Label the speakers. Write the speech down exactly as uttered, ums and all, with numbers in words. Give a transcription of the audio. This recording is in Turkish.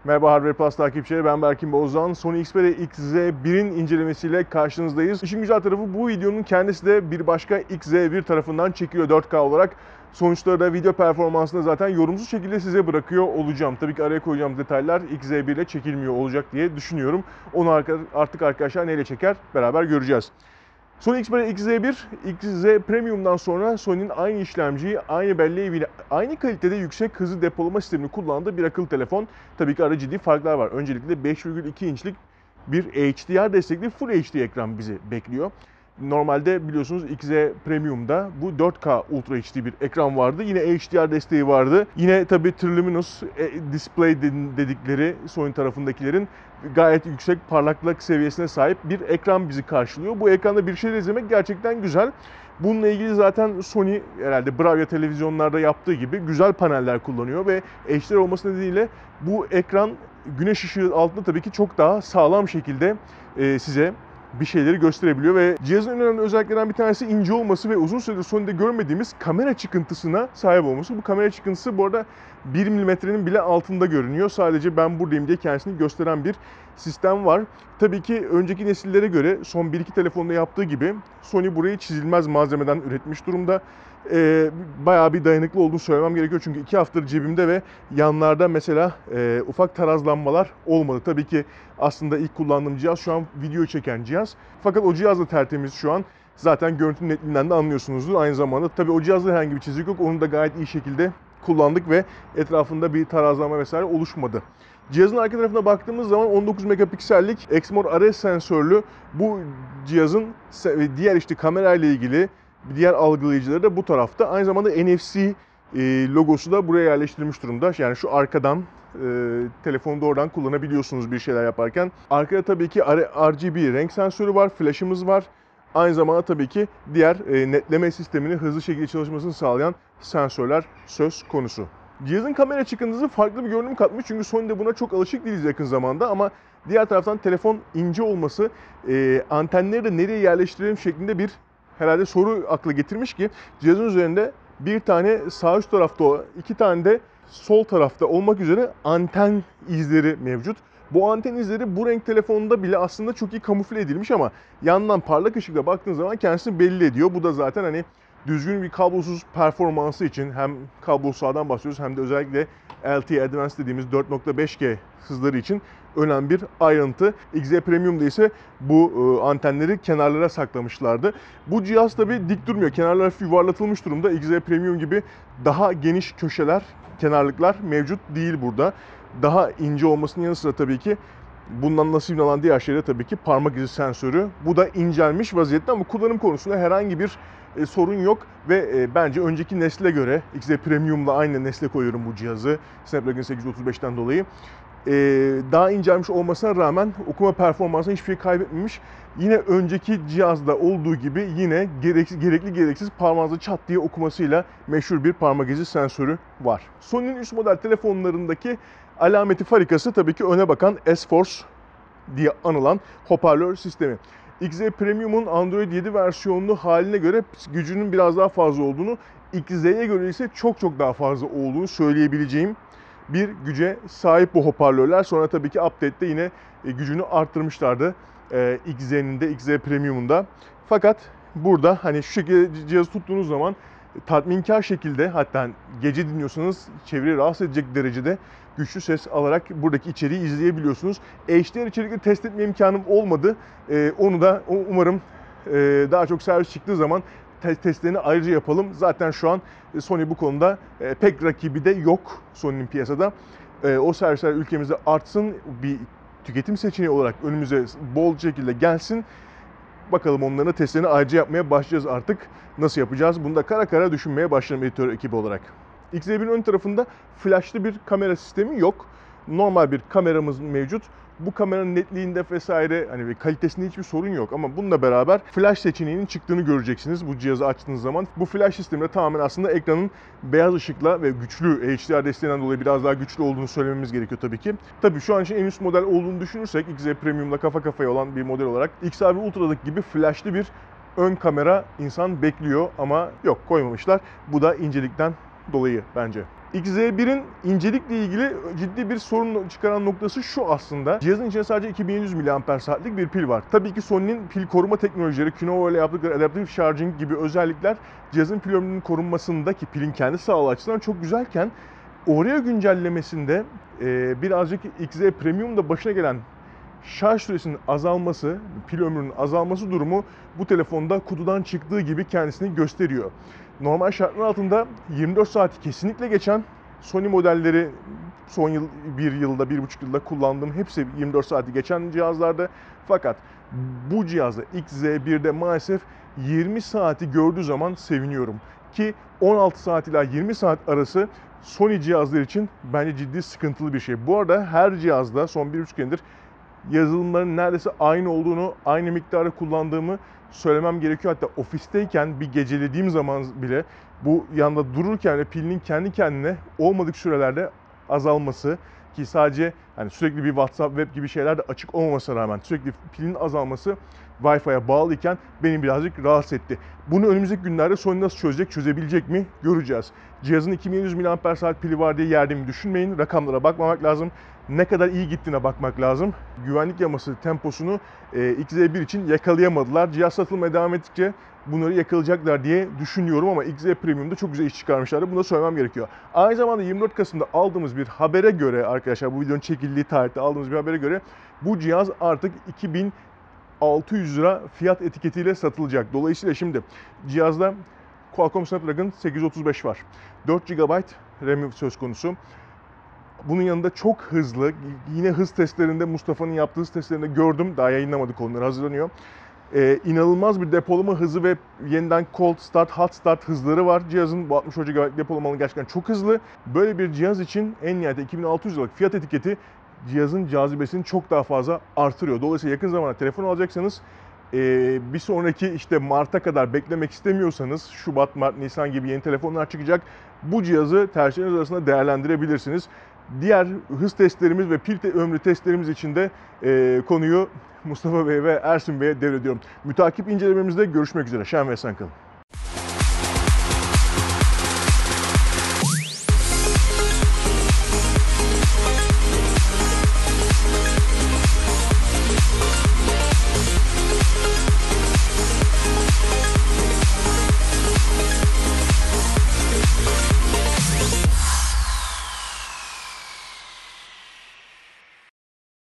Speaker 1: Merhaba Hardware Plus takipçileri, ben Berkin Bozdan. Sony Xperia X Z bir'in incelemesiyle karşınızdayız. İşin güzel tarafı, bu videonun kendisi de bir başka X Z bir tarafından çekiliyor dört K olarak. Sonuçları da video performansında zaten yorumsuz şekilde size bırakıyor olacağım. Tabii ki araya koyacağım detaylar X Z bir ile çekilmiyor olacak diye düşünüyorum. Onu artık arkadaşlar neyle çeker beraber göreceğiz. Sony Xperia X Z bir, X Z Premium'dan sonra Sony'nin aynı işlemciyi, aynı belleği ile aynı kalitede yüksek hızlı depolama sistemini kullandığı bir akıllı telefon. Tabii ki arada ciddi farklar var. Öncelikle beş virgül iki inçlik bir H D R destekli Full H D ekran bizi bekliyor. Normalde biliyorsunuz X Z Premium'da bu dört K Ultra H D bir ekran vardı. Yine H D R desteği vardı. Yine tabii Triluminous Display dedikleri Sony tarafındakilerin gayet yüksek parlaklık seviyesine sahip bir ekran bizi karşılıyor. Bu ekranda bir şeyler izlemek gerçekten güzel. Bununla ilgili zaten Sony herhalde Bravia televizyonlarda yaptığı gibi güzel paneller kullanıyor ve H D R olması nedeniyle bu ekran güneş ışığı altında tabii ki çok daha sağlam şekilde e, size bir şeyleri gösterebiliyor ve cihazın en önemli özelliklerinden bir tanesi ince olması ve uzun süredir Sony'de görmediğimiz kamera çıkıntısına sahip olması. Bu kamera çıkıntısı bu arada bir milimetrenin bile altında görünüyor. Sadece ben buradayım diye kendisini gösteren bir sistem var. Tabii ki önceki nesillere göre son bir iki telefonda yaptığı gibi Sony burayı çizilmez malzemeden üretmiş durumda. Ee, bayağı bir dayanıklı olduğunu söylemem gerekiyor çünkü iki haftadır cebimde ve yanlarda mesela e, ufak tarazlanmalar olmadı. Tabii ki aslında ilk kullandığım cihaz şu an video çeken cihaz. Fakat o cihaz da tertemiz şu an. Zaten görüntünün netliğinden de anlıyorsunuzdur. Aynı zamanda tabii o cihazda herhangi bir çizik yok. Onu da gayet iyi şekilde kullandık ve etrafında bir tarazlanma vesaire oluşmadı. Cihazın arka tarafına baktığımız zaman on dokuz megapiksellik Exmor R S sensörlü bu cihazın diğer işte kamera ile ilgili diğer algılayıcıları da bu tarafta. Aynı zamanda N F C logosu da buraya yerleştirilmiş durumda. Yani şu arkadan e, telefonu doğrudan kullanabiliyorsunuz bir şeyler yaparken. Arkada tabii ki R G B renk sensörü var, flash'ımız var. Aynı zamanda tabii ki diğer e, netleme sistemini hızlı şekilde çalışmasını sağlayan sensörler söz konusu. Cihazın kamera çıkıntısı farklı bir görünüm katmış çünkü Sony'de buna çok alışık değiliz yakın zamanda, ama diğer taraftan telefon ince olması e, antenleri de nereye yerleştirelim şeklinde bir herhalde soru akla getirmiş ki cihazın üzerinde bir tane sağ üst tarafta, iki tane de sol tarafta olmak üzere anten izleri mevcut. Bu anten izleri bu renk telefonunda bile aslında çok iyi kamufle edilmiş ama yandan parlak ışıkla baktığınız zaman kendisini belli ediyor. Bu da zaten hani düzgün bir kablosuz performansı için hem kablosuz ağdan bahsediyoruz hem de özellikle L T E Advanced dediğimiz dört nokta beş G hızları için önemli bir ayrıntı. X Z Premium'da ise bu antenleri kenarlara saklamışlardı. Bu cihaz tabi dik durmuyor. Kenarlar yuvarlatılmış durumda. X Z Premium gibi daha geniş köşeler, kenarlıklar mevcut değil burada. Daha ince olmasının yanı sıra tabii ki bundan nasibini alan diğer şey de tabii ki parmak izi sensörü. Bu da incelmiş vaziyette ama kullanım konusunda herhangi bir e, sorun yok ve e, bence önceki nesle göre X Z Premium'la aynı nesle koyuyorum bu cihazı Snapdragon sekiz yüz otuz beşten dolayı. Ee, daha incelmiş olmasına rağmen okuma performansını hiçbir şey kaybetmemiş. Yine önceki cihazda olduğu gibi yine gereksiz, gerekli gereksiz parmağınızı çat diye okumasıyla meşhur bir parmak izi sensörü var. Sony'nin üst model telefonlarındaki alameti farikası tabii ki öne bakan S-Force diye anılan hoparlör sistemi. X Z Premium'un Android yedi versiyonlu haline göre gücünün biraz daha fazla olduğunu, X Z'ye göre ise çok çok daha fazla olduğunu söyleyebileceğim bir güce sahip bu hoparlörler. Sonra tabii ki update'te yine gücünü arttırmışlardı X Z'nin de, X Z Premium'un da. Fakat burada hani şu şekilde cihazı tuttuğunuz zaman tatminkar şekilde, hatta gece dinliyorsanız çevreyi rahatsız edecek derecede güçlü ses alarak buradaki içeriği izleyebiliyorsunuz. H D R içerikleri test etme imkanım olmadı. Onu da umarım daha çok servis çıktığı zaman testlerini ayrıca yapalım. Zaten şu an Sony bu konuda pek rakibi de yok Sony'nin piyasada. O servisler ülkemizde artsın, bir tüketim seçeneği olarak önümüze bol şekilde gelsin. Bakalım onların testlerini ayrıca yapmaya başlayacağız artık. Nasıl yapacağız? Bunu da kara kara düşünmeye başladım editör ekibi olarak. X Z bir'in ön tarafında flashlı bir kamera sistemi yok. Normal bir kameramız mevcut. Bu kameranın netliğinde vesaire hani ve kalitesinde hiçbir sorun yok ama bununla beraber flash seçeneğinin çıktığını göreceksiniz bu cihazı açtığınız zaman. Bu flash sisteminde tamamen aslında ekranın beyaz ışıkla ve güçlü H D R desteğinden dolayı biraz daha güçlü olduğunu söylememiz gerekiyor tabii ki. Tabii şu an için en üst model olduğunu düşünürsek X Z Premium'la kafa kafaya olan bir model olarak X R bir Ultra'daki gibi flashlı bir ön kamera insan bekliyor ama yok, koymamışlar. Bu da incelikten dolayı bence. X Z bir'in incelikle ilgili ciddi bir sorun çıkaran noktası şu aslında. Cihazın içinde sadece iki bin yedi yüz miliamper saatlik bir pil var. Tabii ki Sony'nin pil koruma teknolojileri, Kinovo ile yaptıkları adaptive charging gibi özellikler cihazın pil ömrünün korunmasındaki pilin kendi sağlığı açısından çok güzelken Oreo güncellemesinde e, birazcık X Z Premium'da başına gelen şarj süresinin azalması, pil ömrünün azalması durumu bu telefonda kutudan çıktığı gibi kendisini gösteriyor. Normal şartlar altında yirmi dört saati kesinlikle geçen Sony modelleri son yıl, bir yılda, bir buçuk yılda kullandığım hepsi yirmi dört saati geçen cihazlarda. Fakat bu cihazda X Z bir'de maalesef yirmi saati gördüğü zaman seviniyorum. Ki on altı saat ila yirmi saat arası Sony cihazlar için bence ciddi sıkıntılı bir şey. Bu arada her cihazda son bir buçuk yıldır yazılımların neredeyse aynı olduğunu, aynı miktarda kullandığımı söylemem gerekiyor. Hatta ofisteyken bir gecelediğim zaman bile bu yanda dururken ve pilinin kendi kendine olmadık sürelerde azalması, ki sadece hani sürekli bir WhatsApp, web gibi şeyler de açık olmamasına rağmen sürekli pilin azalması Wi-Fi'ye bağlıyken beni birazcık rahatsız etti. Bunu önümüzdeki günlerde Sony nasıl çözecek, çözebilecek mi göreceğiz. Cihazın iki bin yedi yüz miliamper saat pili var diye yerdiğimi düşünmeyin. Rakamlara bakmamak lazım. Ne kadar iyi gittiğine bakmak lazım. Güvenlik yaması temposunu e, X Z bir için yakalayamadılar. Cihaz satılmaya devam ettikçe bunları yakalayacaklar diye düşünüyorum ama X Z Premium'da çok güzel iş çıkarmışlardı. Bunu da söylemem gerekiyor. Aynı zamanda yirmi dört Kasım'da aldığımız bir habere göre arkadaşlar, bu videonun çekildiği tarihte aldığımız bir habere göre bu cihaz artık iki bin altı yüz lira fiyat etiketiyle satılacak. Dolayısıyla şimdi cihazda Qualcomm Snapdragon sekiz yüz otuz beş var. dört gigabayt RAM söz konusu. Bunun yanında çok hızlı, yine hız testlerinde, Mustafa'nın yaptığı hız testlerinde gördüm. Daha yayınlamadık, onları hazırlanıyor. Ee, inanılmaz bir depolama hızı ve yeniden cold start, hot start hızları var cihazın. Bu altmış gigabayt depolamalı gerçekten çok hızlı. Böyle bir cihaz için en nihayet iki bin altı yüz liralık fiyat etiketi cihazın cazibesini çok daha fazla artırıyor. Dolayısıyla yakın zamanda telefon alacaksanız Ee, bir sonraki işte Mart'a kadar beklemek istemiyorsanız, Şubat, Mart, Nisan gibi yeni telefonlar çıkacak. Bu cihazı tercihleriniz arasında değerlendirebilirsiniz. Diğer hız testlerimiz ve pil te ömrü testlerimiz için de e, konuyu Mustafa Bey ve Ersin Bey'e devrediyorum. Mütakip incelememizde görüşmek üzere. Şen ve esen kalın.